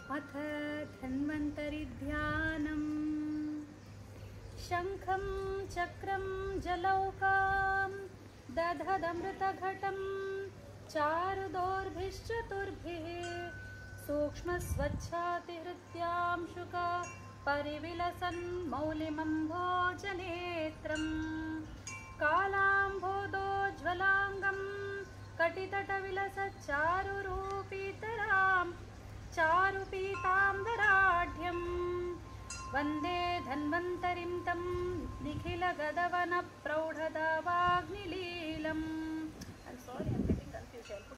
अथ धन्वन्तरिध्यानम्। शङ्खं चक्रं जलौकां दधदमृतघटं चारुदोर्भिश्चतुर्भिः सूक्ष्मस्वच्छातिहृत्यां शुका परिविलसन् मौलिमम्भोजनेत्रम् कालाम्भोदोज्ज्वलाङ्गं कटितटविलसच्चारुरूपीतरां चारुपीताम्बराढ्यं वन्दे धन्वन्तरिं तं निखिलगदवनप्रौढदावाग्निलीलम्। I'm sorry, I'm getting confused. I'll put